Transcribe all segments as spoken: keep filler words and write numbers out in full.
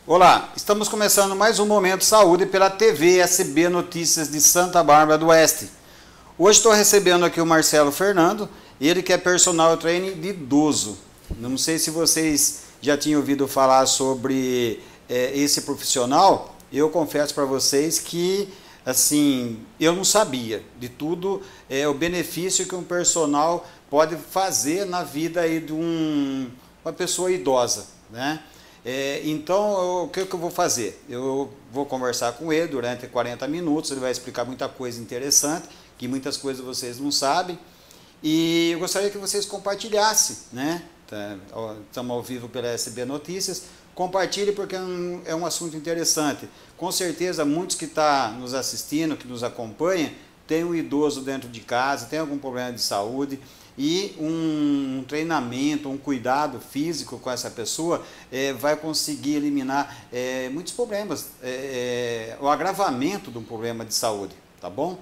Olá, estamos começando mais um Momento Saúde pela T V S B Notícias de Santa Bárbara do Oeste. Hoje estou recebendo aqui o Marcelo Fernando, ele que é personal trainer de idoso. Não sei se vocês já tinham ouvido falar sobre é, esse profissional. Eu confesso para vocês que assim, eu não sabia de tudo é, o benefício que um personal pode fazer na vida aí de um, uma pessoa idosa, né? É, então, eu, o que, que eu vou fazer? Eu vou conversar com ele durante quarenta minutos, ele vai explicar muita coisa interessante, que muitas coisas vocês não sabem, e eu gostaria que vocês compartilhassem, né? Estamos ao vivo pela S B Notícias, compartilhe porque é um, é um assunto interessante. Com certeza, muitos que estão nos assistindo, que nos acompanham, tem um idoso dentro de casa, tem algum problema de saúde, e um, um treinamento, um cuidado físico com essa pessoa é, vai conseguir eliminar é, muitos problemas, é, é, o agravamento de um problema de saúde, tá bom?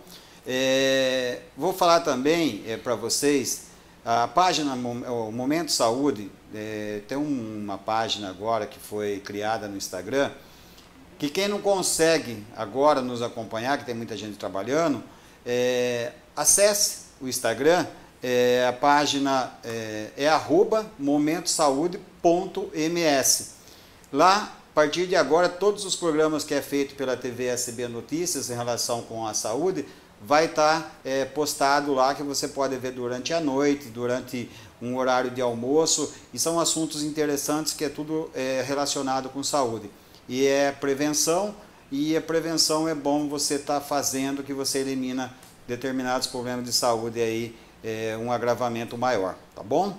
É, vou falar também é, para vocês, a página, o Momento Saúde, é, tem uma página agora que foi criada no Instagram, que quem não consegue agora nos acompanhar, que tem muita gente trabalhando, é, acesse o Instagram. É, a página é, é arroba momentosaude ponto ms. Lá, a partir de agora, todos os programas que é feito pela T V S B Notícias em relação com a saúde, vai estar é, postado lá, que você pode ver durante a noite, durante um horário de almoço, e são assuntos interessantes que é tudo é, relacionado com saúde. E é prevenção, e a prevenção é bom você estar tá fazendo, que você elimina determinados problemas de saúde aí, É, um agravamento maior, tá bom?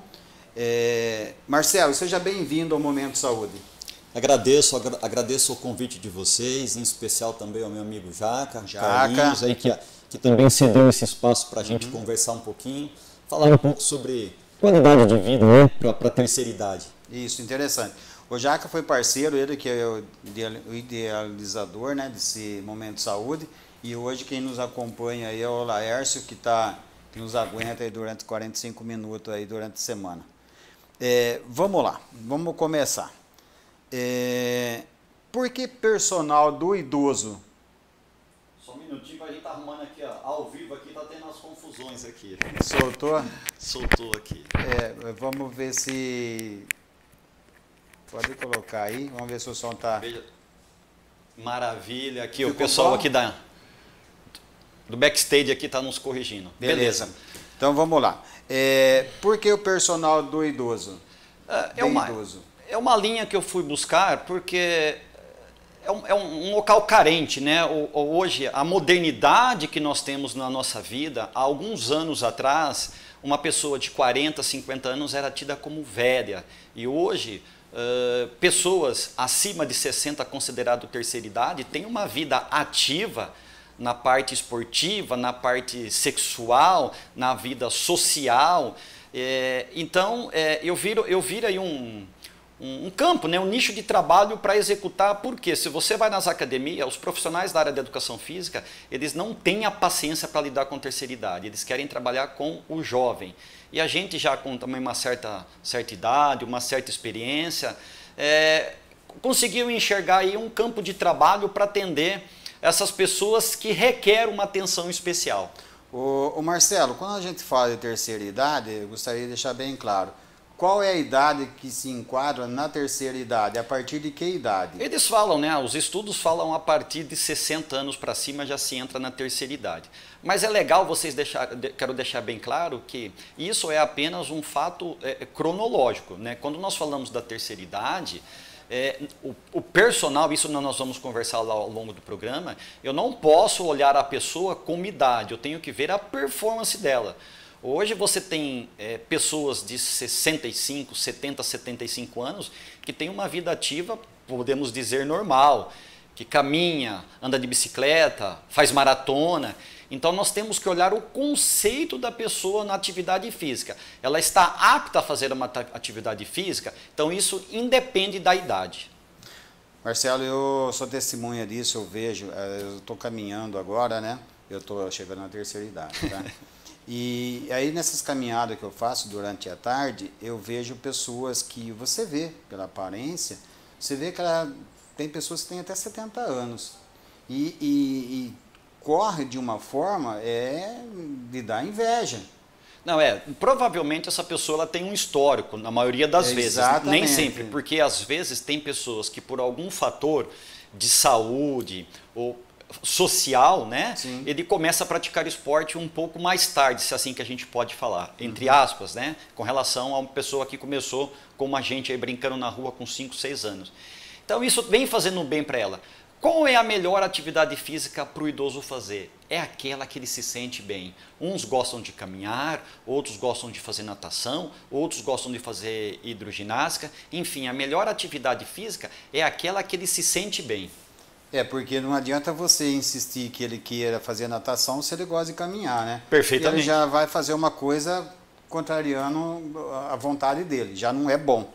É, Marcelo, seja bem-vindo ao Momento Saúde. Agradeço, agra agradeço o convite de vocês, em especial também ao meu amigo Jaca, Jaca. Carlinhos, aí, que, que também cedeu esse espaço para a gente uhum. conversar um pouquinho, falar um pouco sobre qualidade de vida, né, para a terceira idade. Isso, interessante. O Jaca foi parceiro, ele que é o idealizador, né, desse Momento Saúde, e hoje quem nos acompanha aí é o Laércio, que está... que nos aguenta aí durante quarenta e cinco minutos aí durante a semana. É, vamos lá, vamos começar. É, por que personal do idoso? Só um minutinho, a gente tá arrumando aqui, ó, ao vivo aqui, tá tendo as confusões aqui. Soltou? Soltou aqui. É, vamos ver se... Pode colocar aí, vamos ver se o som tá... Veja. Maravilha, aqui Ficou o pessoal bom? aqui da... do backstage aqui está nos corrigindo. Beleza. Beleza. Então vamos lá. É, por que o personal do idoso? É, é, uma, idoso? é uma linha que eu fui buscar porque é um, é um local carente, né? O, hoje, a modernidade que nós temos na nossa vida, há alguns anos atrás, uma pessoa de quarenta, cinquenta anos era tida como velha. E hoje, uh, pessoas acima de sessenta, considerado terceira idade, têm uma vida ativa na parte esportiva, na parte sexual, na vida social. É, então, é, eu viro, eu viro aí um, um, um campo, né, um nicho de trabalho para executar, porque se você vai nas academias, os profissionais da área da educação física, eles não têm a paciência para lidar com terceira idade, eles querem trabalhar com o jovem. E a gente já com também uma certa, certa idade, uma certa experiência, é, conseguiu enxergar aí um campo de trabalho para atender essas pessoas que requerem uma atenção especial. O, o Marcelo, quando a gente fala de terceira idade, eu gostaria de deixar bem claro, qual é a idade que se enquadra na terceira idade? A partir de que idade? Eles falam, né? Os estudos falam a partir de sessenta anos para cima já se entra na terceira idade. Mas é legal vocês deixar, quero deixar bem claro que isso é apenas um fato é, cronológico, né? Quando nós falamos da terceira idade, É, o, o personal, isso nós vamos conversar lá ao longo do programa, eu não posso olhar a pessoa como idade, eu tenho que ver a performance dela. Hoje você tem é, pessoas de sessenta e cinco, setenta, setenta e cinco anos que têm uma vida ativa, podemos dizer, normal, que caminha, anda de bicicleta, faz maratona. Então nós temos que olhar o conceito da pessoa na atividade física. Ela está apta a fazer uma atividade física? Então isso independe da idade. Marcelo, eu sou testemunha disso, eu vejo, eu estou caminhando agora, né? Eu estou chegando na terceira idade, tá? E aí nessas caminhadas que eu faço durante a tarde, eu vejo pessoas que você vê pela aparência, você vê que ela tem pessoas que têm até setenta anos. E, e, e corre de uma forma é, de dar inveja. Não, é, provavelmente essa pessoa ela tem um histórico, na maioria das É, vezes, exatamente. nem sempre, porque às vezes tem pessoas que por algum fator de saúde ou social, né, Sim. ele começa a praticar esporte um pouco mais tarde, se é assim que a gente pode falar, entre aspas, né, com relação a uma pessoa que começou como a gente aí brincando na rua com cinco, seis anos. Então isso vem fazendo bem para ela. Qual é a melhor atividade física para o idoso fazer? É aquela que ele se sente bem. Uns gostam de caminhar, outros gostam de fazer natação, outros gostam de fazer hidroginástica. Enfim, a melhor atividade física é aquela que ele se sente bem. É, porque não adianta você insistir que ele queira fazer natação se ele gosta de caminhar, né? Perfeitamente. Ele já vai fazer uma coisa contrariando a vontade dele, já não é bom.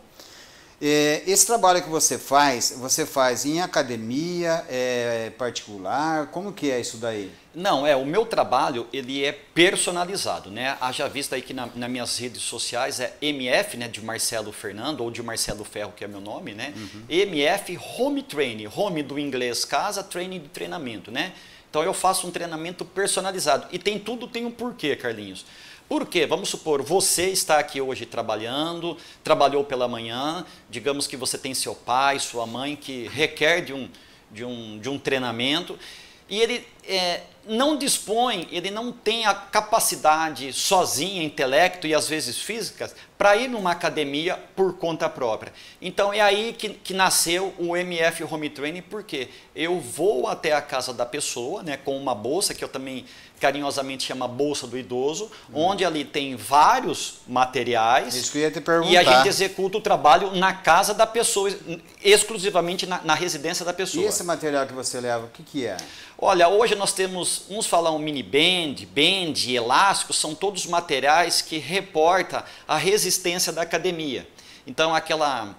Esse trabalho que você faz, você faz em academia, é particular, como que é isso daí? Não, é, o meu trabalho, ele é personalizado, né? Haja vista aí que na, nas minhas redes sociais é M F, né, de Marcelo Fernando, ou de Marcelo Ferro, que é meu nome, né? Uhum. M F Home Training, home do inglês casa, training de treinamento, né? Então eu faço um treinamento personalizado, e tem tudo, tem um porquê, Carlinhos. Por quê? Vamos supor, você está aqui hoje trabalhando, trabalhou pela manhã, digamos que você tem seu pai, sua mãe, que requer de um, de um, de um treinamento, e ele é, não dispõe, ele não tem a capacidade sozinha, intelecto e às vezes físicas, para ir numa academia por conta própria. Então é aí que, que nasceu o M F Home Training, porque eu vou até a casa da pessoa, né, com uma bolsa, que eu também carinhosamente chama Bolsa do Idoso, hum. onde ali tem vários materiais. Isso que eu ia te perguntar. E a gente executa o trabalho na casa da pessoa, exclusivamente na, na residência da pessoa. E esse material que você leva, o que, que é? Olha, hoje nós temos, uns falam mini band, band, elástico, são todos materiais que reportam a resistência da academia. Então aquela...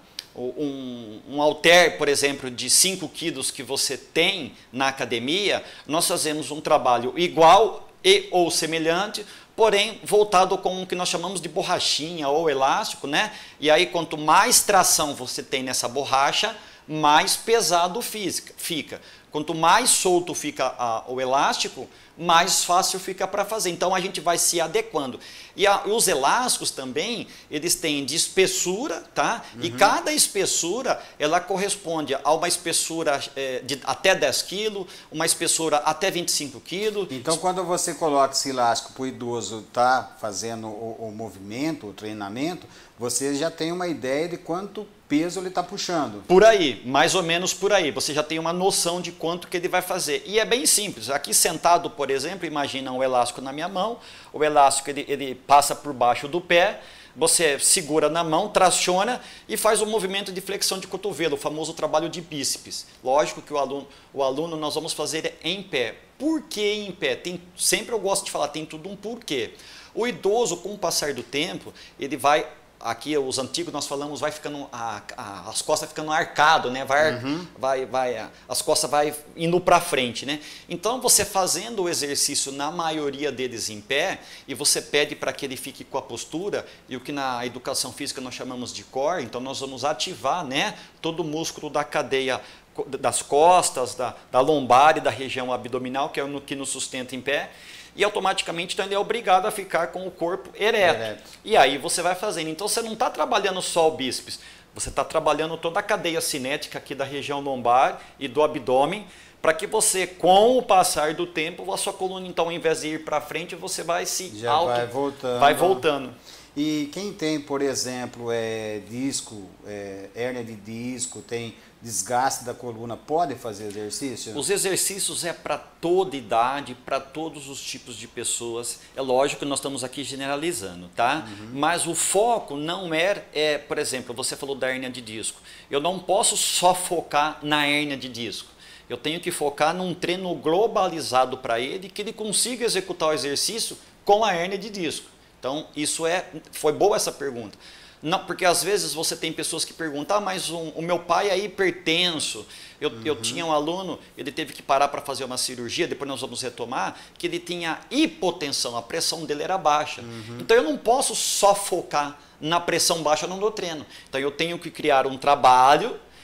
Um, um halter, por exemplo, de cinco quilos que você tem na academia, nós fazemos um trabalho igual e ou semelhante, porém voltado com o que nós chamamos de borrachinha ou elástico, né? E aí quanto mais tração você tem nessa borracha, mais pesado fica. Quanto mais solto fica a, o elástico, mais fácil fica para fazer. Então a gente vai se adequando. E a, os elásticos também, eles têm de espessura, tá? Uhum. E cada espessura, ela corresponde a uma espessura é, de até dez quilos, uma espessura até vinte e cinco quilos. Então quando você coloca esse elástico para o idoso estar fazendo o, o movimento, o treinamento, você já tem uma ideia de quanto peso ele está puxando. Por aí, mais ou menos por aí. Você já tem uma noção de quanto que ele vai fazer. E é bem simples. Aqui sentado, por exemplo, imagina um elástico na minha mão. O elástico ele, ele passa por baixo do pé. Você segura na mão, traciona e faz o movimento de flexão de cotovelo, o famoso trabalho de bíceps. Lógico que o aluno, o aluno nós vamos fazer em pé. Por que em pé? Tem, sempre eu gosto de falar, tem tudo um porquê. O idoso, com o passar do tempo, ele vai... Aqui os antigos nós falamos, vai ficando a, a, as costas ficando arcado, né? Vai, uhum. vai, vai, as costas vai indo para frente, né? Então você fazendo o exercício na maioria deles em pé e você pede para que ele fique com a postura e o que na educação física nós chamamos de core, então nós vamos ativar, né? Todo o músculo da cadeia das costas, da, da lombar e da região abdominal, que é o que nos sustenta em pé. E automaticamente então, ele é obrigado a ficar com o corpo ereto. ereto. E aí você vai fazendo. Então você não está trabalhando só o bíceps, você está trabalhando toda a cadeia cinética aqui da região lombar e do abdômen, para que você, com o passar do tempo, a sua coluna, então, ao invés de ir para frente, você vai se Já auto... vai voltando. Vai voltando. E quem tem, por exemplo, é, disco, é, hérnia de disco, tem desgaste da coluna, pode fazer exercício? Os exercícios é para toda idade, para todos os tipos de pessoas. É lógico que nós estamos aqui generalizando, tá? Uhum. Mas o foco não é, é, por exemplo, você falou da hérnia de disco. Eu não posso só focar na hérnia de disco. Eu tenho que focar num treino globalizado para ele, que ele consiga executar o exercício com a hérnia de disco. Então, isso é, foi boa essa pergunta. Não, porque às vezes você tem pessoas que perguntam, ah, mas um, o meu pai é hipertenso. Eu, uhum. eu tinha um aluno, ele teve que parar para fazer uma cirurgia, depois nós vamos retomar, que ele tinha hipotensão, a pressão dele era baixa. Uhum. Então eu não posso só focar na pressão baixa no meu treino. Então eu tenho que criar um trabalho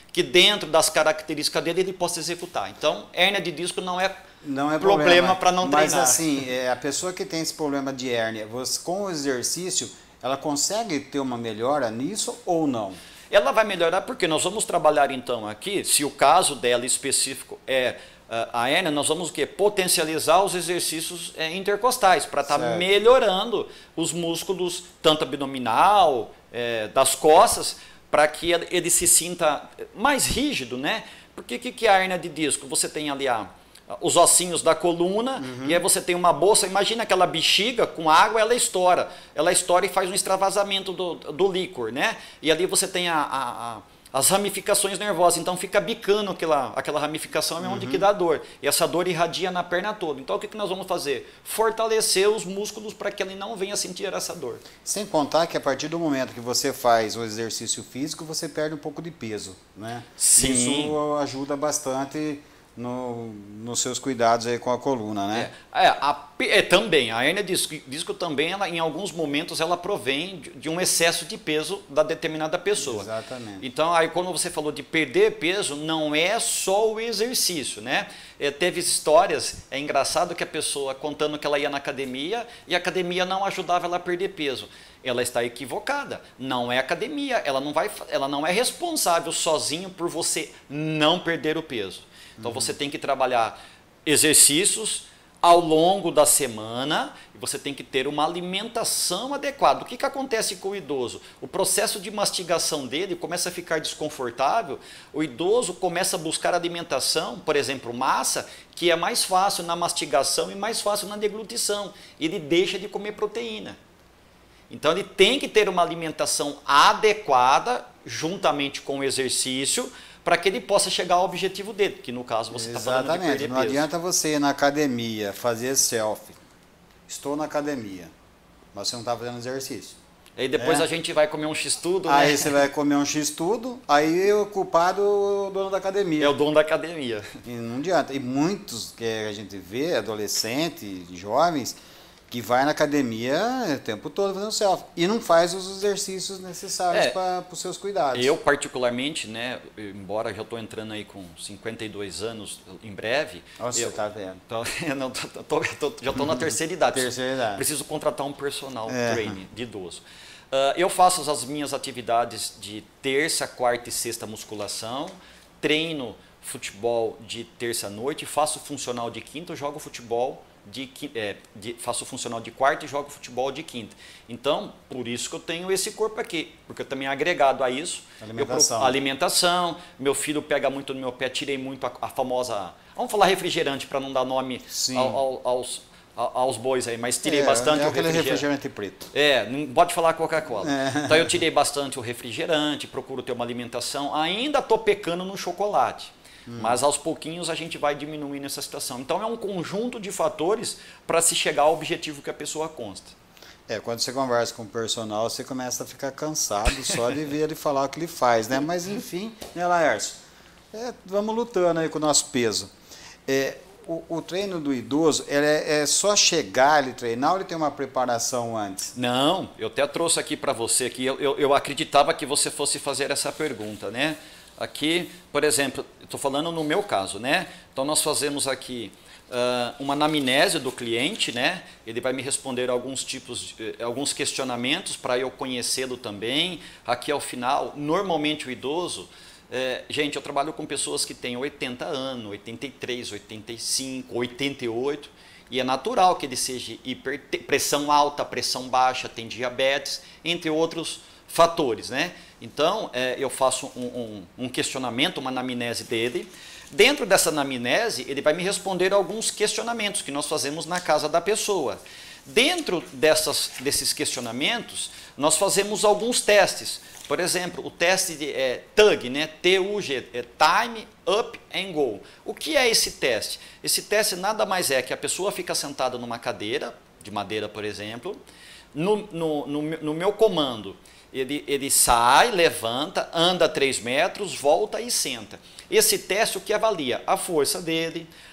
que dentro das características dele ele possa executar. Então, hérnia de disco não é, não é problema para não mas, treinar. Mas assim, é, a pessoa que tem esse problema de hérnia, você, com o exercício, ela consegue ter uma melhora nisso ou não? Ela vai melhorar porque nós vamos trabalhar então aqui, se o caso dela específico é a hérnia, nós vamos o quê? Potencializar os exercícios é, intercostais para estar tá melhorando os músculos, tanto abdominal, é, das costas, para que ele se sinta mais rígido, né? Porque o que, que é a hérnia de disco? Você tem ali a, os ossinhos da coluna, uhum. e aí você tem uma bolsa, imagina aquela bexiga com água, ela estoura. Ela estoura e faz um extravasamento do, do líquor, né? E ali você tem a, a, a as ramificações nervosas, então fica bicando aquela, aquela ramificação, é onde uhum. que dá dor. E essa dor irradia na perna toda. Então o que, que nós vamos fazer? Fortalecer os músculos para que ele não venha sentir essa dor. Sem contar que a partir do momento que você faz o exercício físico, você perde um pouco de peso, né? Sim. Isso ajuda bastante no, nos seus cuidados aí com a coluna, né? É, é, a, é também, a hérnia disco, disco também, ela, em alguns momentos, ela provém de, de um excesso de peso da determinada pessoa. Exatamente. Então, aí quando você falou de perder peso, não é só o exercício, né? É, teve histórias, é engraçado que a pessoa contando que ela ia na academia e a academia não ajudava ela a perder peso. Ela está equivocada, não é academia, ela não, vai, ela não é responsável sozinho por você não perder o peso. Então, você tem que trabalhar exercícios ao longo da semana e você tem que ter uma alimentação adequada. O que, que acontece com o idoso? O processo de mastigação dele começa a ficar desconfortável, o idoso começa a buscar alimentação, por exemplo, massa, que é mais fácil na mastigação e mais fácil na deglutição. Ele deixa de comer proteína. Então, ele tem que ter uma alimentação adequada, juntamente com o exercício, para que ele possa chegar ao objetivo dele, que no caso você está falando de perder peso. Não adianta você ir na academia, fazer selfie. Estou na academia, mas você não está fazendo exercício. Aí depois é. a gente vai comer um x-tudo, né? Aí você vai comer um x-tudo, aí o culpado é o dono da academia. É o dono da academia. E não adianta. E muitos que a gente vê, adolescentes, jovens, que vai na academia o tempo todo fazendo selfie e não faz os exercícios necessários é, para os seus cuidados. Eu particularmente, né, embora já estou entrando aí com cinquenta e dois anos em breve. Nossa, eu, você está vendo. Tô, não, tô, tô, tô, já estou na terceira idade. terceira idade. Preciso contratar um personal é. trainer de idoso. Uh, eu faço as minhas atividades de terça, quarta e sexta musculação, treino futebol de terça à noite, faço funcional de quinta, jogo futebol De, é, de, faço funcional de quarta e jogo futebol de quinta. Então, por isso que eu tenho esse corpo aqui, porque eu também agregado a isso, alimentação. Eu, alimentação, meu filho pega muito no meu pé, tirei muito a, a famosa, vamos falar refrigerante para não dar nome ao, ao, aos, aos bois aí, mas tirei é, bastante é o aquele refrigerante. refrigerante preto. É, não pode falar Coca-Cola. É. Então eu tirei bastante o refrigerante, procuro ter uma alimentação, ainda estou pecando no chocolate. Hum. Mas aos pouquinhos a gente vai diminuindo essa situação. Então é um conjunto de fatores para se chegar ao objetivo que a pessoa consta. É, quando você conversa com o personal, você começa a ficar cansado só de ver ele falar o que ele faz, né? Mas enfim, né, Laércio? É, vamos lutando aí com o nosso peso. É, o, o treino do idoso, é, é só chegar ele treinar ou ele tem uma preparação antes? Não, eu até trouxe aqui para você, que eu, eu, eu acreditava que você fosse fazer essa pergunta, né? Aqui, por exemplo, estou falando no meu caso, né? Então nós fazemos aqui uh, uma anamnese do cliente, né? Ele vai me responder alguns tipos, de, alguns questionamentos para eu conhecê-lo também. Aqui ao final, normalmente o idoso, é, gente, eu trabalho com pessoas que têm oitenta anos, oitenta e três, oitenta e cinco, oitenta e oito, e é natural que ele seja hiper, pressão alta, pressão baixa, tem diabetes, entre outros fatores, né? Então, é, eu faço um, um, um questionamento, uma anamnese dele. Dentro dessa anamnese, ele vai me responder alguns questionamentos que nós fazemos na casa da pessoa. Dentro dessas, desses questionamentos, nós fazemos alguns testes. Por exemplo, o teste de é, T U G, né? T U G, é Time, Up and Go. O que é esse teste? Esse teste nada mais é que a pessoa fica sentada numa cadeira, de madeira, por exemplo, no, no, no, no meu comando. Ele, ele sai, levanta, anda três metros, volta e senta. Esse teste o que avalia? A força dele,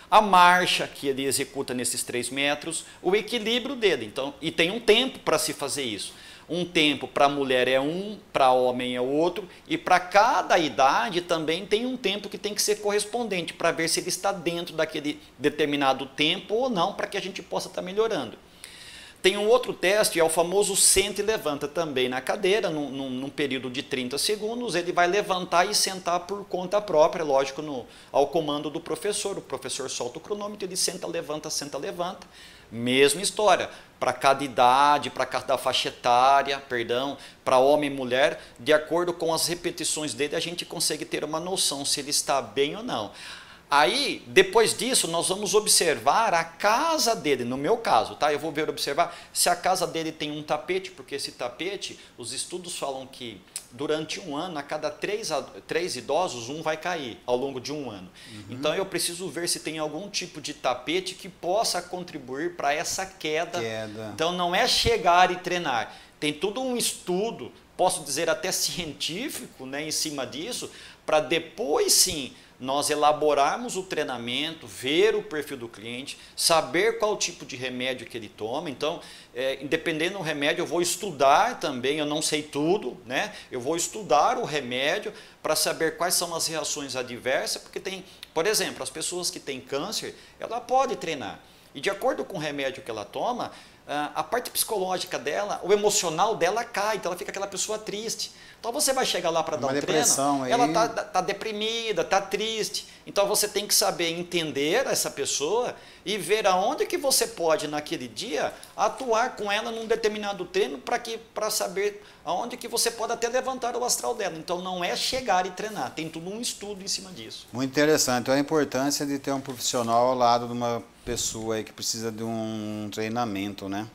a marcha que ele executa nesses três metros, o equilíbrio dele. Então, e tem um tempo para se fazer isso. Um tempo para mulher é um, para homem é outro, e para cada idade também tem um tempo que tem que ser correspondente, para ver se ele está dentro daquele determinado tempo ou não, para que a gente possa estar melhorando. Tem um outro teste, é o famoso senta e levanta também na cadeira, num, num, num período de trinta segundos, ele vai levantar e sentar por conta própria, lógico, no, ao comando do professor. O professor solta o cronômetro, ele senta, levanta, senta, levanta. Mesma história, para cada idade, para cada faixa etária, perdão, para homem e mulher, de acordo com as repetições dele, a gente consegue ter uma noção se ele está bem ou não. Aí, depois disso, nós vamos observar a casa dele, no meu caso, tá? Eu vou ver, observar se a casa dele tem um tapete, porque esse tapete, os estudos falam que durante um ano, a cada três, três idosos, um vai cair ao longo de um ano. Uhum. Então, eu preciso ver se tem algum tipo de tapete que possa contribuir para essa queda. queda. Então, não é chegar e treinar. Tem todo um estudo, posso dizer até científico, né, em cima disso, para depois sim nós elaborarmos o treinamento, ver o perfil do cliente, saber qual tipo de remédio que ele toma. Então, é, independente do remédio, eu vou estudar também, eu não sei tudo, né? Eu vou estudar o remédio para saber quais são as reações adversas, porque tem, por exemplo, as pessoas que têm câncer, ela pode treinar. E de acordo com o remédio que ela toma, a parte psicológica dela, o emocional dela cai, então ela fica aquela pessoa triste. Então você vai chegar lá para dar um treino, aí. ela está tá deprimida, está triste. Então você tem que saber entender essa pessoa e ver aonde que você pode naquele dia atuar com ela num determinado treino para que para saber aonde que você pode até levantar o astral dela. Então não é chegar e treinar, tem tudo um estudo em cima disso. Muito interessante. Então a importância de ter um profissional ao lado de uma pessoa aí que precisa de um treinamento, né?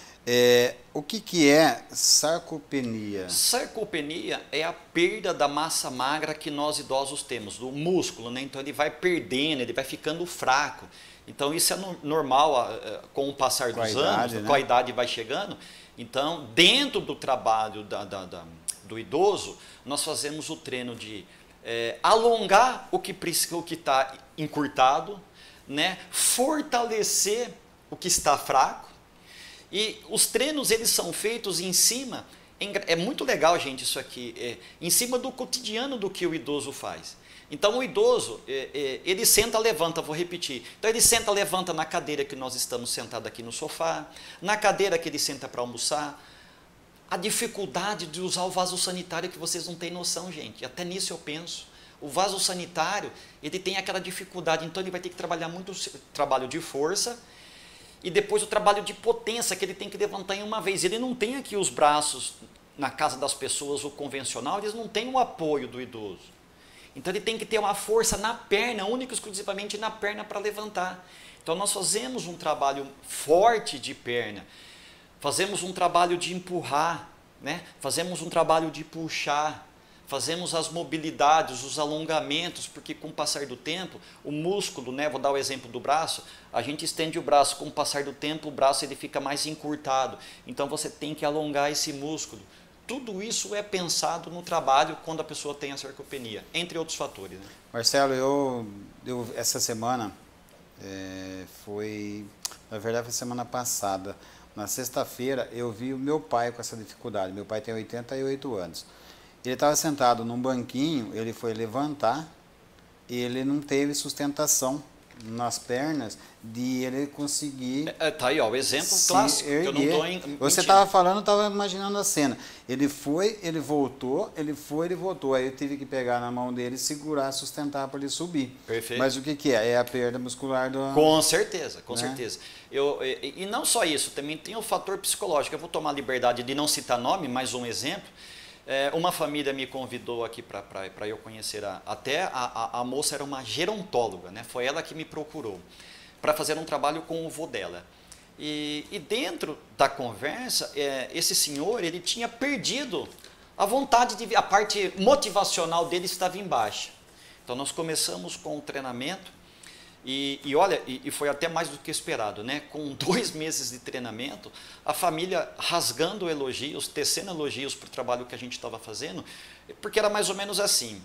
É, o que, que é sarcopenia? Sarcopenia é a perda da massa magra que nós idosos temos, do músculo, né? Então ele vai perdendo, ele vai ficando fraco. Então isso é no, normal com o passar com dos anos, idade, né? Com a idade vai chegando. Então, dentro do trabalho da, da, da, do idoso, nós fazemos o treino de é, alongar o que o que está encurtado, né? Fortalecer o que está fraco. E os treinos, eles são feitos em cima, é muito legal, gente, isso aqui, é, em cima do cotidiano do que o idoso faz. Então, o idoso, é, é, ele senta, levanta, vou repetir. Então, ele senta, levanta na cadeira que nós estamos sentados aqui no sofá, na cadeira que ele senta para almoçar. A dificuldade de usar o vaso sanitário que vocês não têm noção, gente, até nisso eu penso. O vaso sanitário, ele tem aquela dificuldade, então ele vai ter que trabalhar muito trabalho de força, e depois o trabalho de potência que ele tem que levantar em uma vez. Ele não tem aqui os braços, na casa das pessoas, o convencional, eles não têm o apoio do idoso. Então ele tem que ter uma força na perna, única e exclusivamente na perna para levantar. Então nós fazemos um trabalho forte de perna, fazemos um trabalho de empurrar, né? Fazemos um trabalho de puxar, fazemos as mobilidades, os alongamentos, porque com o passar do tempo, o músculo, né, vou dar o exemplo do braço, a gente estende o braço, com o passar do tempo o braço ele fica mais encurtado, então você tem que alongar esse músculo. Tudo isso é pensado no trabalho quando a pessoa tem a sarcopenia, entre outros fatores. Né? Marcelo, eu, eu essa semana, é, foi, na verdade foi semana passada, na sexta-feira eu vi o meu pai com essa dificuldade, meu pai tem oitenta e oito anos. Ele estava sentado num banquinho, ele foi levantar, ele não teve sustentação nas pernas de ele conseguir... É, tá aí, ó, o exemplo clássico, erguer. que eu não estou Você estava falando, estava imaginando a cena. Ele foi, ele voltou, ele foi, ele voltou. Aí eu tive que pegar na mão dele, segurar, sustentar para ele subir. Perfeito. Mas o que, que é? É a perda muscular do... Com certeza, com né? certeza. Eu, e, e não só isso, também tem o fator psicológico. Eu vou tomar a liberdade de não citar nome, mais um exemplo. É, uma família me convidou aqui para eu conhecer, a, até a, a, a moça era uma gerontóloga, né? Foi ela que me procurou para fazer um trabalho com o vô dela. E, e dentro da conversa, é, esse senhor, ele tinha perdido a vontade de... A parte motivacional dele estava em baixa. Então nós começamos com o treinamento e, e olha, e, e foi até mais do que esperado, né? Com dois meses de treinamento, a família rasgando elogios, tecendo elogios para o trabalho que a gente estava fazendo, porque era mais ou menos assim.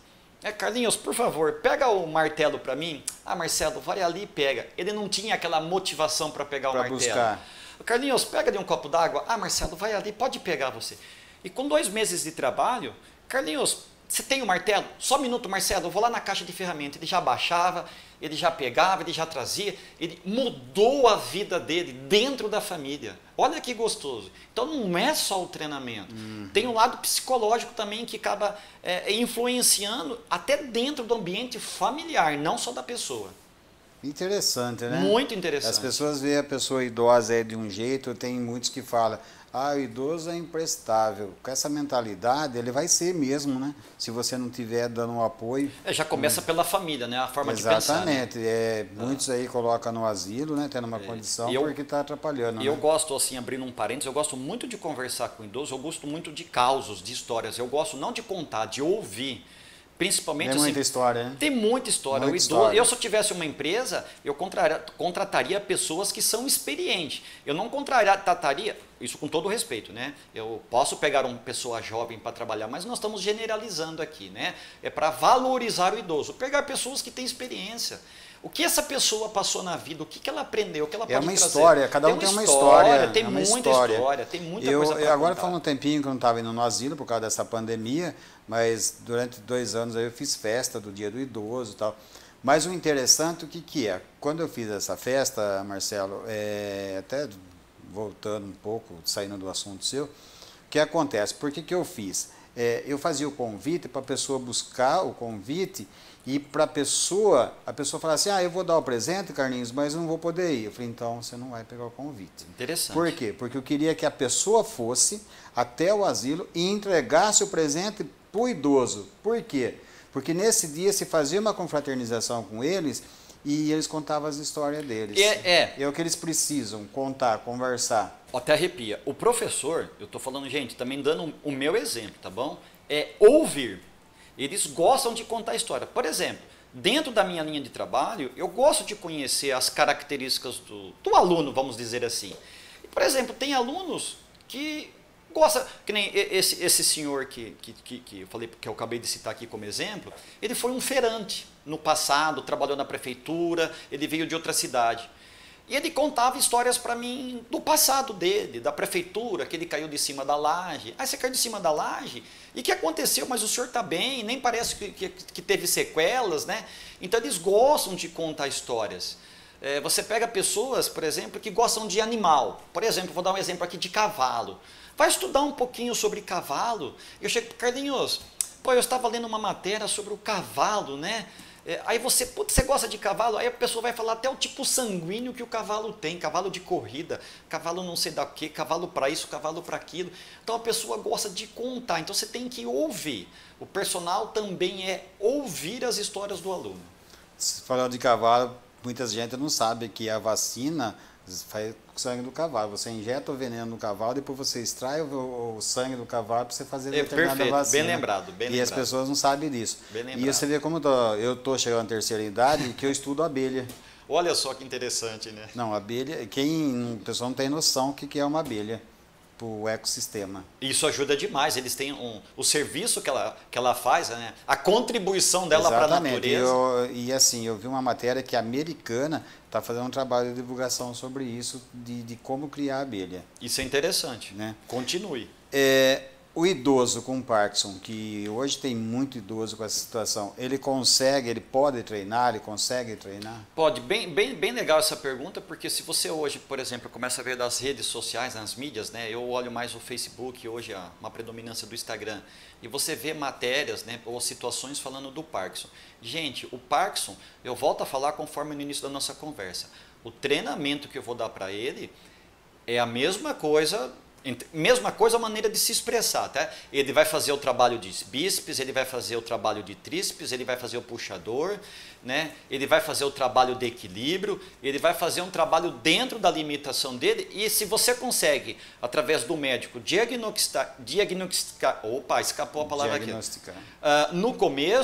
É, Carlinhos, por favor, pega o martelo para mim. Ah, Marcelo, vai ali e pega. Ele não tinha aquela motivação para pegar pra o martelo. Buscar. Carlinhos, pega ali um copo d'água. Ah, Marcelo, vai ali, pode pegar você. E com dois meses de trabalho, Carlinhos, você tem o martelo? Só um minuto, Marcelo, eu vou lá na caixa de ferramentas. Ele já baixava, ele já pegava, ele já trazia. Ele mudou a vida dele dentro da família. Olha que gostoso. Então não é só o treinamento. Uhum. Tem um lado psicológico também que acaba é, influenciando até dentro do ambiente familiar, não só da pessoa. Interessante, né? Muito interessante. As pessoas veem a pessoa idosa é de um jeito, tem muitos que falam, ah, o idoso é imprestável. Com essa mentalidade, ele vai ser mesmo, né? Se você não tiver dando um apoio. É, já começa hum. pela família, né? A forma Exatamente. de pensar. Exatamente. Né? É, muitos aí colocam no asilo, né? Tendo uma é. condição eu, porque está atrapalhando. E né? eu gosto, assim, abrindo um parênteses, eu gosto muito de conversar com idoso, eu gosto muito de causos, de histórias. Eu gosto não de contar, de ouvir. Principalmente, tem muita assim, história, né? Tem muita história. Muita o idoso, história. Eu, se eu tivesse uma empresa, eu contrataria pessoas que são experientes. Eu não contrataria, isso com todo respeito, né? Eu posso pegar uma pessoa jovem para trabalhar, mas nós estamos generalizando aqui, né? É para valorizar o idoso. Pegar pessoas que têm experiência. O que essa pessoa passou na vida, o que, que ela aprendeu, o que ela pode trazer. É uma trazer. história, cada um tem uma, tem uma história, história. Tem é uma muita história. história, tem muita eu, coisa para eu Agora contar. faz um tempinho que eu não estava indo no asilo por causa dessa pandemia, mas durante dois anos aí eu fiz festa do Dia do Idoso e tal. Mas o interessante, o que, que é? Quando eu fiz essa festa, Marcelo, é, até voltando um pouco, saindo do assunto seu, o que acontece? Por que, que eu fiz? É, eu fazia o convite para a pessoa buscar o convite e para a pessoa, a pessoa falar assim, ah, eu vou dar o presente, Carlinhos, mas não vou poder ir. Eu falei, então você não vai pegar o convite. Interessante. Por quê? Porque eu queria que a pessoa fosse até o asilo e entregasse o presente para o idoso. Por quê? Porque nesse dia se fazia uma confraternização com eles e eles contavam as histórias deles. É, é. É o que eles precisam, contar, conversar. Até arrepia. O professor, eu estou falando, gente, também dando o meu exemplo, tá bom? É ouvir. Eles gostam de contar a história. Por exemplo, dentro da minha linha de trabalho, eu gosto de conhecer as características do, do aluno, vamos dizer assim. Por exemplo, tem alunos que gostam, que nem esse, esse senhor que, que, que, que, eu falei, que eu acabei de citar aqui como exemplo, ele foi um feirante no passado, trabalhou na prefeitura, ele veio de outra cidade. E ele contava histórias para mim do passado dele, da prefeitura, que ele caiu de cima da laje. Ah, você caiu de cima da laje? E o que aconteceu? Mas o senhor está bem, nem parece que, que, que teve sequelas, né? Então eles gostam de contar histórias. É, você pega pessoas, por exemplo, que gostam de animal. Por exemplo, vou dar um exemplo aqui de cavalo. Vai estudar um pouquinho sobre cavalo. Eu chego para Carlinhos, pô, eu estava lendo uma matéria sobre o cavalo, né? É, aí você, putz, você gosta de cavalo? Aí a pessoa vai falar até o tipo sanguíneo que o cavalo tem, cavalo de corrida, cavalo não sei da que, cavalo para isso, cavalo para aquilo. Então a pessoa gosta de contar, então você tem que ouvir. O personal também é ouvir as histórias do aluno. Falando de cavalo, muita gente não sabe que a vacina faz o sangue do cavalo. Você injeta o veneno no cavalo, depois você extrai o, o sangue do cavalo para você fazer é, determinada perfeito, vacina. Bem lembrado, bem e lembrado. as pessoas não sabem disso. Bem lembrado. E você vê como tô, eu estou chegando à terceira idade e que eu estudo abelha. Olha só que interessante, né? Não, abelha, quem, a pessoa não tem noção do que é uma abelha para o ecossistema. Isso ajuda demais, eles têm um, o serviço que ela, que ela faz, né? A contribuição dela para a natureza. Eu, e assim, eu vi uma matéria que a americana está fazendo um trabalho de divulgação sobre isso, de, de como criar abelha. Isso é interessante, né? Continue. É, o idoso com Parkinson, que hoje tem muito idoso com essa situação, ele consegue, ele pode treinar, ele consegue treinar? Pode, bem, bem, bem legal essa pergunta, porque se você hoje, por exemplo, começa a ver das redes sociais, nas mídias, né? Eu olho mais o Facebook, hoje há uma predominância do Instagram, e você vê matérias, né, ou situações falando do Parkinson. Gente, o Parkinson, eu volto a falar conforme no início da nossa conversa, o treinamento que eu vou dar para ele é a mesma coisa. Mesma coisa a maneira de se expressar, tá? Ele vai fazer o trabalho de bíceps, ele vai fazer o trabalho de tríceps, ele vai fazer o puxador, né? Ele vai fazer o trabalho de equilíbrio, ele vai fazer um trabalho dentro da limitação dele e se você consegue, através do médico, diagnosticar, diagnosticar opa, escapou a palavra aqui. Uh, no começo,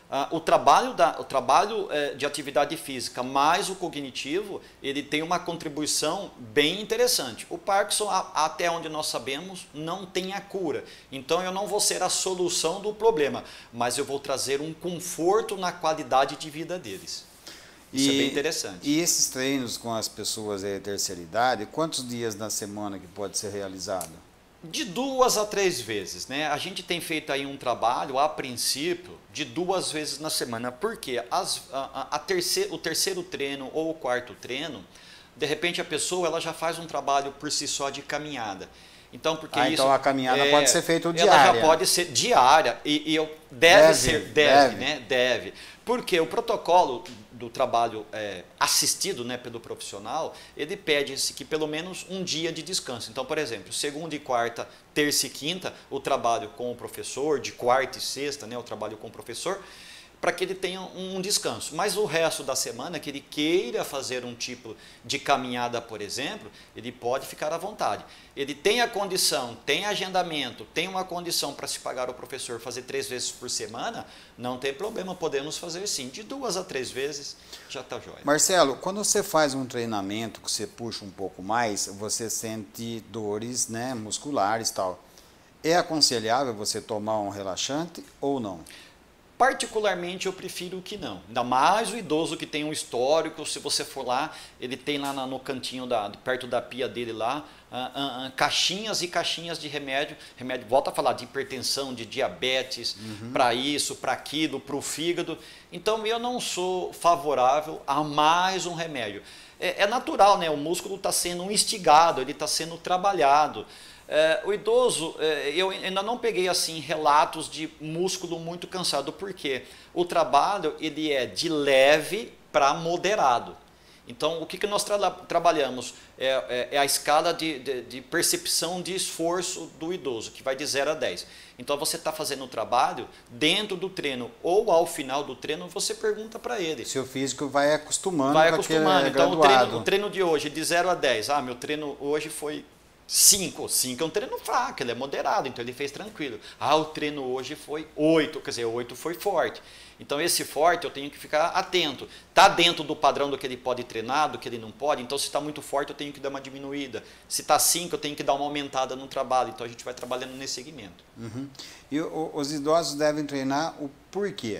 Ah, o trabalho, da, o trabalho eh, de atividade física mais o cognitivo, ele tem uma contribuição bem interessante. O Parkinson, a, até onde nós sabemos, não tem a cura. Então eu não vou ser a solução do problema, mas eu vou trazer um conforto na qualidade de vida deles. Isso e, é bem interessante. E esses treinos com as pessoas de terceira idade, quantos dias na semana que pode ser realizado? De duas a três vezes, né? A gente tem feito aí um trabalho, a princípio, de duas vezes na semana. Porque as, a, a terceiro, o terceiro treino ou o quarto treino, de repente a pessoa ela já faz um trabalho por si só de caminhada. Então, porque ah, isso, então a caminhada é, pode ser feita diária. Ela já pode ser diária e, e eu, deve, deve ser, deve, deve, né? Deve. Porque o protocolo do trabalho é, assistido, né, pelo profissional, ele pede que pelo menos um dia de descanso. Então, por exemplo, segunda e quarta, terça e quinta, o trabalho com o professor, de quarta e sexta, né, o trabalho com o professor, para que ele tenha um descanso. Mas o resto da semana, que ele queira fazer um tipo de caminhada, por exemplo, ele pode ficar à vontade. Ele tem a condição, tem agendamento, tem uma condição para se pagar o professor fazer três vezes por semana, não tem problema, podemos fazer sim. De duas a três vezes, já está jóia. Marcelo, quando você faz um treinamento que você puxa um pouco mais, você sente dores, né, musculares e tal. É aconselhável você tomar um relaxante ou não? Particularmente eu prefiro que não, ainda mais o idoso que tem um histórico, se você for lá, ele tem lá no cantinho, da, perto da pia dele lá, ah, ah, ah, caixinhas e caixinhas de remédio, remédio, volta a falar de hipertensão, de diabetes, uhum. para isso, para aquilo, para o fígado, então eu não sou favorável a mais um remédio. É, é natural, né? O músculo está sendo instigado, ele está sendo trabalhado. É, o idoso, é, eu ainda não peguei assim relatos de músculo muito cansado, porque o trabalho ele é de leve para moderado. Então, o que, que nós tra trabalhamos? É, é, é a escala de, de, de percepção de esforço do idoso, que vai de zero a dez. Então, você está fazendo o trabalho dentro do treino ou ao final do treino, você pergunta para ele. Seu físico vai acostumando. Vai acostumando. Então, o treino, o treino de hoje, de zero a dez. Ah, meu treino hoje foi cinco. cinco é um treino fraco, ele é moderado, então ele fez tranquilo. Ah, o treino hoje foi oito, quer dizer, oito foi forte. Então esse forte eu tenho que ficar atento. Está dentro do padrão do que ele pode treinar, do que ele não pode, então se está muito forte eu tenho que dar uma diminuída. Se está cinco eu tenho que dar uma aumentada no trabalho, então a gente vai trabalhando nesse segmento. Uhum. E o, os idosos devem treinar o porquê?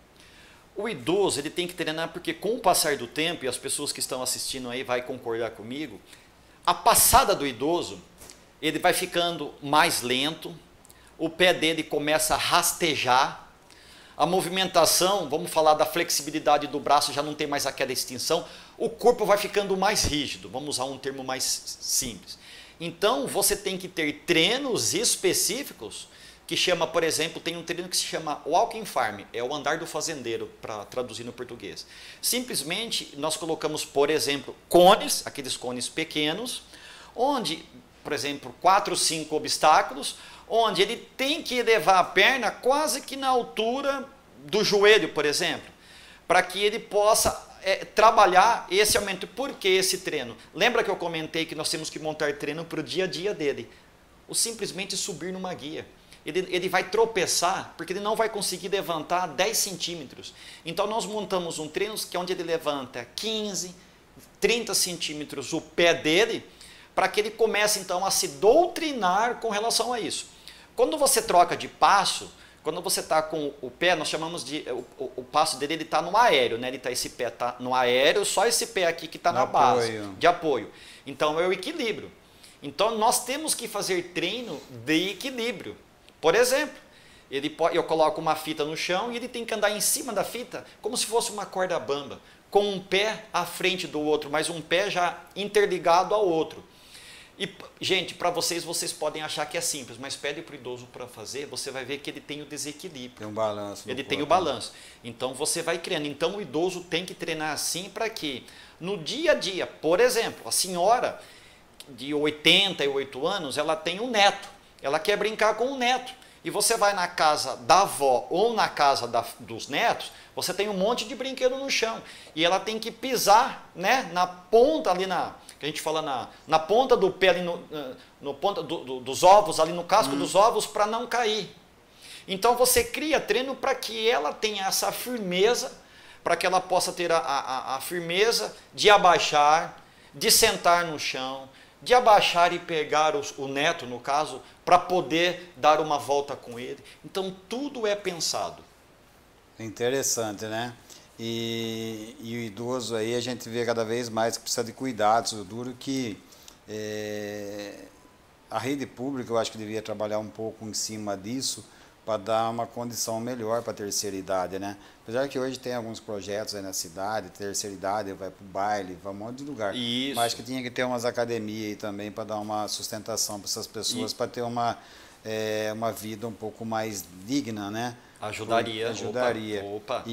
O idoso ele tem que treinar porque com o passar do tempo, e as pessoas que estão assistindo aí vão concordar comigo, a passada do idoso, ele vai ficando mais lento, o pé dele começa a rastejar, a movimentação, vamos falar da flexibilidade do braço, já não tem mais aquela extensão, o corpo vai ficando mais rígido, vamos usar um termo mais simples. Então, você tem que ter treinos específicos, que chama, por exemplo, tem um treino que se chama Walking Farm, é o andar do fazendeiro, para traduzir no português. Simplesmente, nós colocamos, por exemplo, cones, aqueles cones pequenos, onde, por exemplo, quatro, cinco obstáculos, onde ele tem que elevar a perna quase que na altura do joelho, por exemplo, para que ele possa é, trabalhar esse aumento. Por que esse treino? Lembra que eu comentei que nós temos que montar treino para o dia a dia dele? Ou simplesmente subir numa guia. Ele, ele vai tropeçar, porque ele não vai conseguir levantar dez centímetros. Então, nós montamos um treino que é onde ele levanta quinze, trinta centímetros o pé dele, para que ele comece, então, a se doutrinar com relação a isso. Quando você troca de passo, quando você está com o pé, nós chamamos de... O, o, o passo dele ele está no aéreo, né? Ele tá, esse pé está no aéreo, só esse pé aqui que está na base, de apoio. Então, é o equilíbrio. Então, nós temos que fazer treino de equilíbrio. Por exemplo, ele pode, eu coloco uma fita no chão e ele tem que andar em cima da fita como se fosse uma corda bamba, com um pé à frente do outro, mas um pé já interligado ao outro. E, gente, para vocês, vocês podem achar que é simples, mas pede para o idoso para fazer, você vai ver que ele tem o desequilíbrio. Tem um balanço. Ele tem o balanço. Então, você vai criando. Então, o idoso tem que treinar assim para que, no dia a dia, por exemplo, a senhora de oitenta e oito anos, ela tem um neto. Ela quer brincar com o neto. E você vai na casa da avó ou na casa da, dos netos, você tem um monte de brinquedo no chão. E ela tem que pisar, né, na ponta ali, na, que a gente fala na, na ponta do pé, ali no, no ponta do, do, dos ovos, ali no casco hum. dos ovos, para não cair. Então você cria treino para que ela tenha essa firmeza, para que ela possa ter a, a, a firmeza de abaixar, de sentar no chão, de abaixar e pegar os, o neto, no caso, para poder dar uma volta com ele. Então tudo é pensado. Interessante, né? E, e o idoso aí a gente vê cada vez mais que precisa de cuidados. O duro que é, a rede pública eu acho que devia trabalhar um pouco em cima disso para dar uma condição melhor para a terceira idade, né? Apesar que hoje tem alguns projetos aí na cidade, terceira idade vai para o baile, vai um monte de lugar. Isso. Mas que tinha que ter umas academias aí também para dar uma sustentação para essas pessoas, para ter uma, é, uma vida um pouco mais digna, né? Ajudaria. Ajudaria. Opa, opa.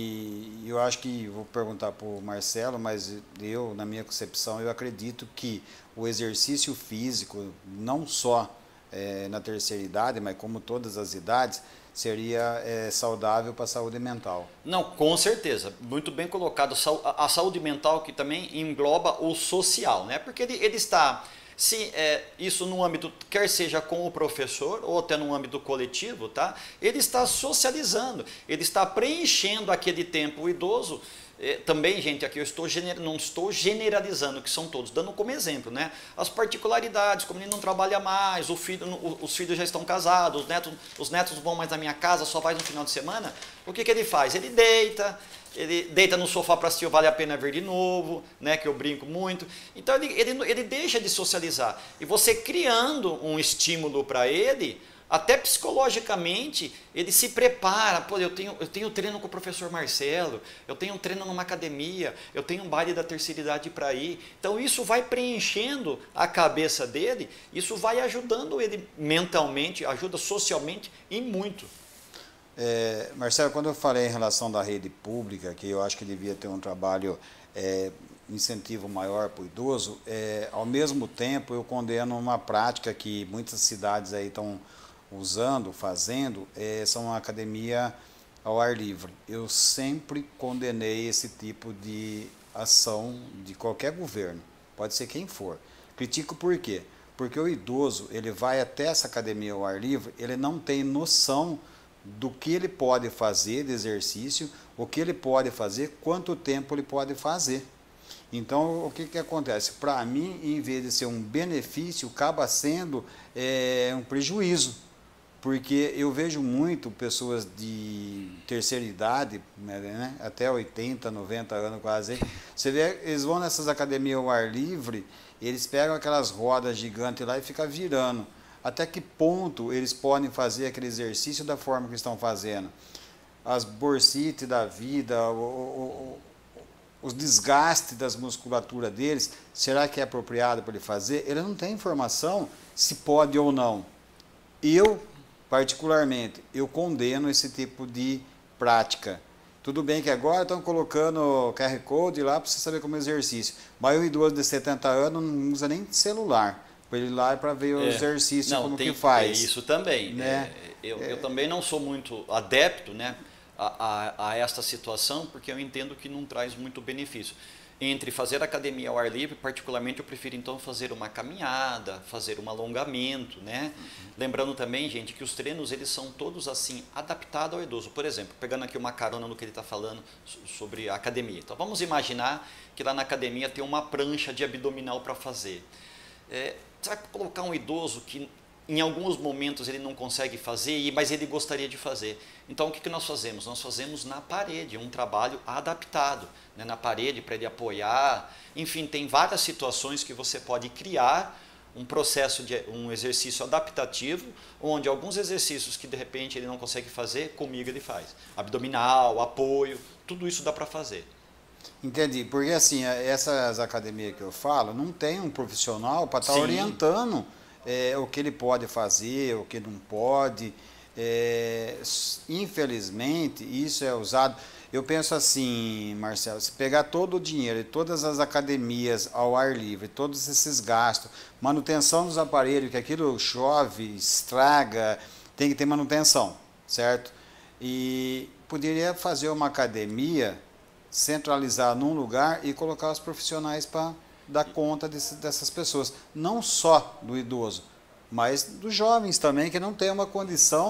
E eu acho que, vou perguntar para o Marcelo, mas eu, na minha concepção, eu acredito que o exercício físico, não só é, na terceira idade, mas como todas as idades, seria é, saudável para a saúde mental. Não, com certeza, muito bem colocado. A saúde mental que também engloba o social, né? Porque ele, ele está... Se é, isso no âmbito, quer seja com o professor ou até no âmbito coletivo, tá? Ele está socializando, ele está preenchendo aquele tempo. O idoso, é, também, gente, aqui eu estou gener, não estou generalizando, que são todos, dando como exemplo, né? As particularidades, como ele não trabalha mais, o filho, os filhos já estão casados, os netos, os netos vão mais na minha casa, só vai no final de semana. O que, que ele faz? Ele deita... Ele deita no sofá para assistir o Vale a Pena Ver de novo, né, que eu brinco muito. Então ele, ele, ele deixa de socializar. E você criando um estímulo para ele, até psicologicamente, ele se prepara. Pô, eu tenho, eu tenho treino com o professor Marcelo, eu tenho um treino numa academia, eu tenho um baile da terceira idade para ir. Então isso vai preenchendo a cabeça dele, isso vai ajudando ele mentalmente, ajuda socialmente e muito. É, Marcelo, quando eu falei em relação da rede pública, que eu acho que devia ter um trabalho, é, incentivo maior para o idoso, é, ao mesmo tempo eu condeno uma prática que muitas cidades aí estão usando, fazendo, é, são uma academia ao ar livre. Eu sempre condenei esse tipo de ação de qualquer governo, pode ser quem for. Critico por quê? Porque o idoso, ele vai até essa academia ao ar livre, ele não tem noção do que ele pode fazer de exercício, o que ele pode fazer, quanto tempo ele pode fazer. Então, o que, que acontece? Para mim, em vez de ser um benefício, acaba sendo é, um prejuízo. Porque eu vejo muito pessoas de terceira idade, né, até oitenta, noventa anos quase, você vê, eles vão nessas academias ao ar livre, eles pegam aquelas rodas gigantes lá e ficam virando. Até que ponto eles podem fazer aquele exercício da forma que estão fazendo? As bursites da vida, o, o, o, os desgastes das musculaturas deles, será que é apropriado para ele fazer? Ele não tem informação se pode ou não. Eu, particularmente, eu condeno esse tipo de prática. Tudo bem que agora estão colocando o Q R Code lá para você saber como é exercício, mas o idoso de setenta anos não usa nem celular. Para ele ir lá para ver o é. exercício, não, como tem, que faz. É isso também. Né? É, eu, é. eu também não sou muito adepto, né, a, a, a esta situação, porque eu entendo que não traz muito benefício. Entre fazer academia ao ar livre, particularmente eu prefiro então fazer uma caminhada, fazer um alongamento, né? Uhum. Lembrando também, gente, que os treinos eles são todos assim adaptados ao idoso. Por exemplo, pegando aqui uma carona no que ele está falando sobre a academia. Então vamos imaginar que lá na academia tem uma prancha de abdominal para fazer. É, será que colocar um idoso que em alguns momentos ele não consegue fazer, mas ele gostaria de fazer? Então o que, que nós fazemos? Nós fazemos na parede, um trabalho adaptado, né, na parede para ele apoiar. Enfim, tem várias situações que você pode criar um processo de um exercício adaptativo, onde alguns exercícios que de repente ele não consegue fazer, comigo ele faz. Abdominal, apoio, tudo isso dá para fazer. Entendi, porque assim, essas academias que eu falo, não tem um profissional para estar tá orientando é, o que ele pode fazer, o que não pode. É, infelizmente, isso é usado. Eu penso assim, Marcelo, se pegar todo o dinheiro e todas as academias ao ar livre, todos esses gastos, manutenção dos aparelhos, que aquilo chove, estraga, tem que ter manutenção, certo? E poderia fazer uma academia, centralizar num lugar e colocar os profissionais para dar conta desse, dessas pessoas. Não só do idoso, mas dos jovens também, que não tem uma condição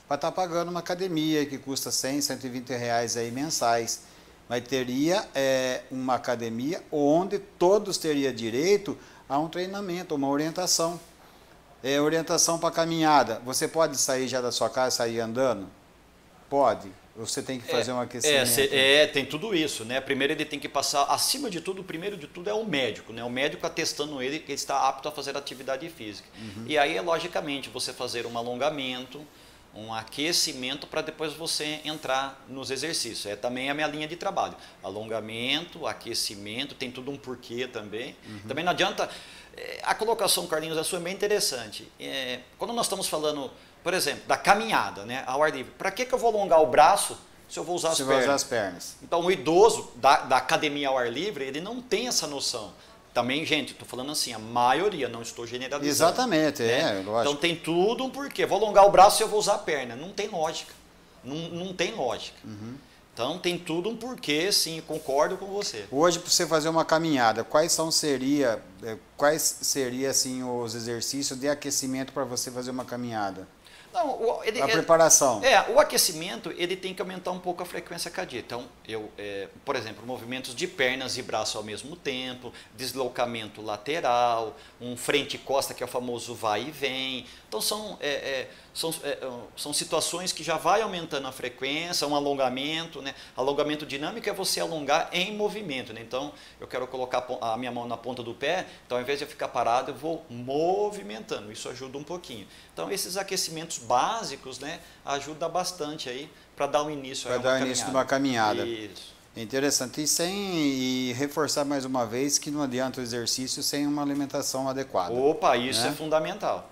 para estar pagando uma academia que custa cem, cento e vinte reais aí mensais. Mas teria é, uma academia onde todos teriam direito a um treinamento, uma orientação. É, orientação para caminhada. Você pode sair já da sua casa e sair andando? Pode. Você tem que fazer é, um aquecimento. É, cê, é, tem tudo isso, né? Primeiro ele tem que passar, acima de tudo, o primeiro de tudo é o médico, né? O médico atestando ele que ele está apto a fazer atividade física. Uhum. E aí, logicamente, você fazer um alongamento, um aquecimento para depois você entrar nos exercícios. É também a minha linha de trabalho. Alongamento, aquecimento, tem tudo um porquê também. Uhum. Também não adianta... A colocação, Carlinhos, da sua é bem interessante. É, quando nós estamos falando, por exemplo, da caminhada, né, ao ar livre, para que, que eu vou alongar o braço se eu vou usar as, pernas? Usar as pernas? Então, o idoso da, da academia ao ar livre, ele não tem essa noção. Também, gente, estou falando assim, a maioria, não estou generalizando. Exatamente, né? é, lógico. Então tem tudo um porquê. Vou alongar o braço e eu vou usar a perna. Não tem lógica. Não, não tem lógica. Uhum. Então tem tudo um porquê, sim, concordo com você. Hoje, para você fazer uma caminhada, quais são seria, quais seria assim os exercícios de aquecimento para você fazer uma caminhada? Não, o, ele, a preparação. É, o aquecimento ele tem que aumentar um pouco a frequência cardíaca. Então, eu, é, por exemplo, movimentos de pernas e braço ao mesmo tempo, deslocamento lateral, um frente e costa, que é o famoso vai e vem. Então, são, é, é, são, é, são situações que já vai aumentando a frequência, um alongamento. Né? Alongamento dinâmico é você alongar em movimento. Né? Então, eu quero colocar a minha mão na ponta do pé, então, ao invés de eu ficar parado, eu vou movimentando. Isso ajuda um pouquinho. Então, esses aquecimentos básicos, né, ajuda bastante aí para dar um início para dar início de uma caminhada. Isso. Interessante. E sem e reforçar mais uma vez que não adianta o exercício sem uma alimentação adequada. Opa, isso né? é fundamental.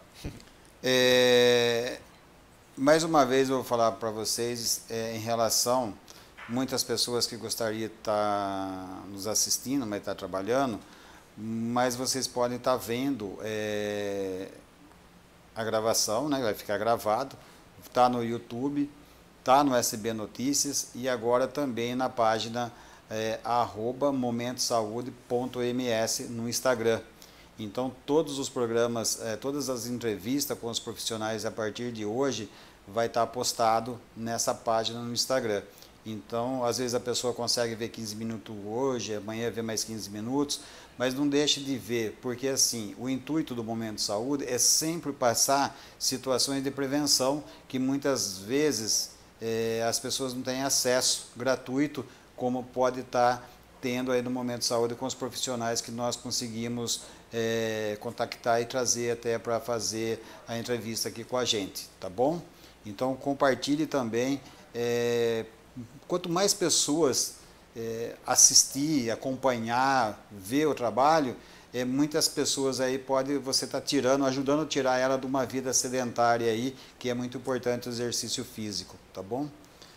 É, mais uma vez eu vou falar para vocês é, em relação muitas pessoas que gostariam de estar nos assistindo, mas estar trabalhando, mas vocês podem estar vendo é, a gravação, né? Vai ficar gravado, está no YouTube, está no S B Notícias e agora também na página é, arroba momento saúde ponto m s no Instagram. Então todos os programas, é, todas as entrevistas com os profissionais a partir de hoje vai estar postado nessa página no Instagram. Então, às vezes a pessoa consegue ver quinze minutos hoje, amanhã vê mais quinze minutos, mas não deixe de ver, porque assim, o intuito do Momento Saúde é sempre passar situações de prevenção que muitas vezes é, as pessoas não têm acesso gratuito, como pode estar tendo aí no Momento Saúde com os profissionais que nós conseguimos é, contactar e trazer até para fazer a entrevista aqui com a gente, tá bom? Então, compartilhe também. É, Quanto mais pessoas é, assistir, acompanhar, ver o trabalho, é, muitas pessoas aí pode você estar tá tirando, ajudando a tirar ela de uma vida sedentária aí, que é muito importante o exercício físico, tá bom?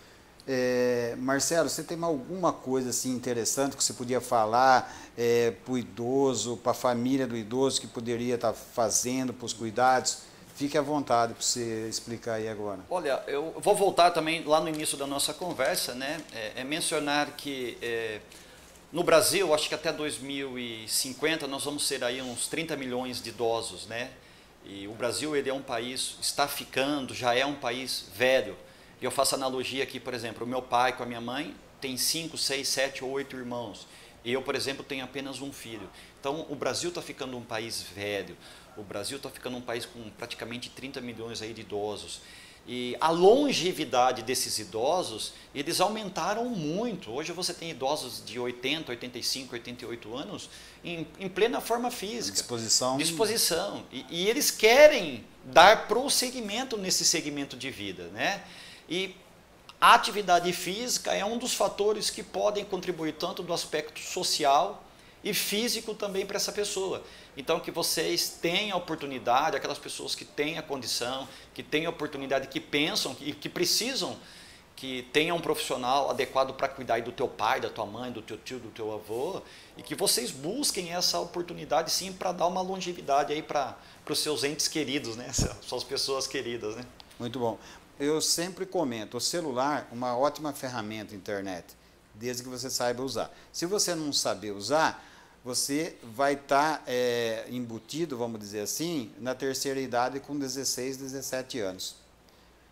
É, Marcelo, você tem alguma coisa assim interessante que você podia falar é, para o idoso, para a família do idoso que poderia estar tá fazendo para os cuidados? Fique à vontade para você explicar aí agora. Olha, eu vou voltar também lá no início da nossa conversa, né? É, é mencionar que é, no Brasil, acho que até dois mil e cinquenta nós vamos ser aí uns trinta milhões de idosos, né? E o Brasil ele é um país, está ficando, já é um país velho. E eu faço analogia aqui, por exemplo, o meu pai com a minha mãe tem cinco, seis, sete ou oito irmãos. E eu, por exemplo, tenho apenas um filho. Então, o Brasil está ficando um país velho. O Brasil está ficando um país com praticamente trinta milhões aí de idosos. E a longevidade desses idosos, eles aumentaram muito. Hoje você tem idosos de oitenta, oitenta e cinco, oitenta e oito anos em, em plena forma física. Disposição. Disposição. E, e eles querem dar prosseguimento nesse segmento de vida, né? E a atividade física é um dos fatores que podem contribuir tanto do aspecto social e físico também para essa pessoa. Então, que vocês tenham a oportunidade, aquelas pessoas que têm a condição, que têm a oportunidade, que pensam e que precisam, que tenham um profissional adequado para cuidar do teu pai, da tua mãe, do teu tio, do teu avô, e que vocês busquem essa oportunidade sim para dar uma longevidade aí para os seus entes queridos, né? Suas pessoas queridas, né? Muito bom. Eu sempre comento, o celular, uma ótima ferramenta, internet, desde que você saiba usar. Se você não saber usar, você vai estar tá, é, embutido, vamos dizer assim, na terceira idade com dezesseis, dezessete anos.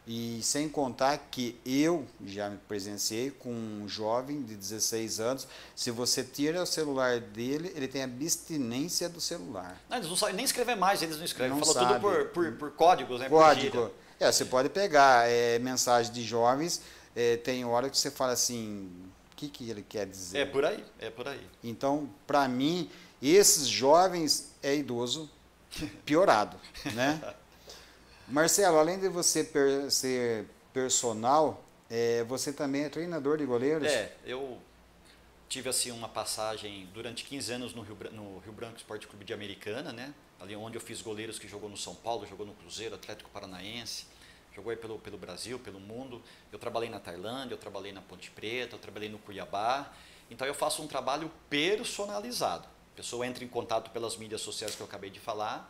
E sem contar que eu já me presenciei com um jovem de dezesseis anos, se você tira o celular dele, ele tem abstinência do celular. Não, eles não sabem nem escrever mais, eles não escrevem, Não falou sabe. tudo por, por, por códigos, né? Código. É, você pode pegar é, mensagem de jovens, é, tem hora que você fala assim, o que, que ele quer dizer? É por aí, é por aí. Então, para mim, esses jovens é idoso piorado, né? Marcelo, além de você per ser personal, é, você também é treinador de goleiros? É, eu tive assim uma passagem durante quinze anos no Rio, no Rio Branco Esporte Clube de Americana, né? Ali onde eu fiz goleiros que jogou no São Paulo, jogou no Cruzeiro, Atlético Paranaense, jogou aí pelo, pelo Brasil, pelo mundo. Eu trabalhei na Tailândia, eu trabalhei na Ponte Preta, eu trabalhei no Cuiabá. Então eu faço um trabalho personalizado. A pessoa entra em contato pelas mídias sociais que eu acabei de falar,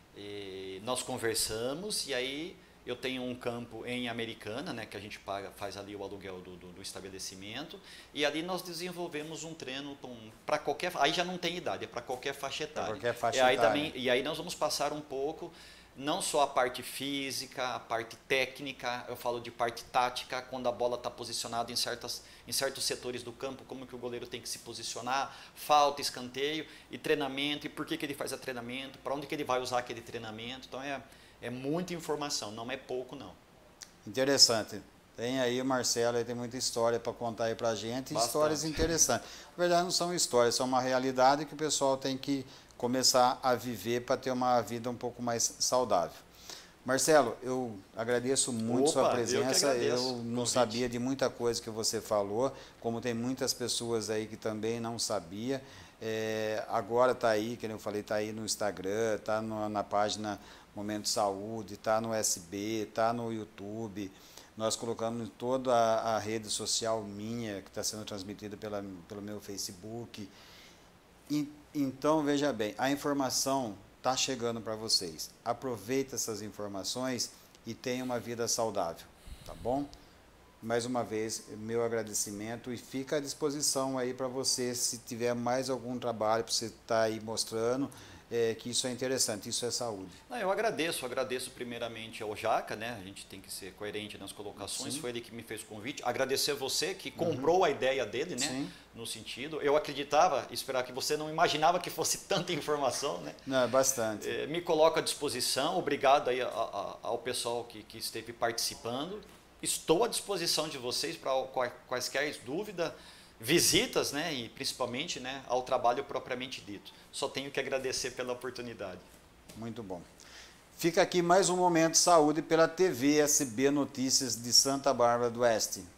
e nós conversamos e aí eu tenho um campo em Americana, né, que a gente paga, faz ali o aluguel do, do, do estabelecimento, e ali nós desenvolvemos um treino para qualquer, aí já não tem idade, é para qualquer faixa etária. Qualquer faixa e aí etária. também, e aí nós vamos passar um pouco, não só a parte física, a parte técnica, eu falo de parte tática, quando a bola está posicionada em, certas, em certos setores do campo, como que o goleiro tem que se posicionar, falta, escanteio, e treinamento, e por que, que ele faz o treinamento, para onde que ele vai usar aquele treinamento. Então é, é muita informação, não é pouco não. Interessante. Tem aí o Marcelo, aí tem muita história para contar aí para a gente, Bastante. Histórias interessantes. Na verdade não são histórias, são uma realidade que o pessoal tem que começar a viver para ter uma vida um pouco mais saudável. Marcelo, eu agradeço muito Opa, sua presença, eu, eu não convite. sabia de muita coisa que você falou, como tem muitas pessoas aí que também não sabia. É, agora está aí, como eu falei, está aí no Instagram, está na página Momento Saúde, está no S B, está no YouTube. Nós colocamos em toda a, a rede social minha, que está sendo transmitida pela, pelo meu Facebook. E, então, veja bem, a informação está chegando para vocês. Aproveita essas informações e tenha uma vida saudável, tá bom? Mais uma vez, meu agradecimento e fica à disposição aí para você, se tiver mais algum trabalho para você estar tá aí mostrando, é, que isso é interessante, isso é saúde. Não, eu agradeço, agradeço primeiramente ao Jaca, né? A gente tem que ser coerente nas colocações, Sim. Foi ele que me fez o convite. Agradecer a você que comprou uhum. a ideia dele, né? Sim. No sentido, eu acreditava, esperar que você não imaginava que fosse tanta informação, né? Não, é bastante. É, me coloco à disposição, obrigado aí a, a, ao pessoal que, que esteve participando. Estou à disposição de vocês para quaisquer dúvidas, visitas, né, e principalmente, né, ao trabalho propriamente dito. Só tenho que agradecer pela oportunidade. Muito bom. Fica aqui mais um Momento Saúde pela T V S B Notícias de Santa Bárbara do Oeste.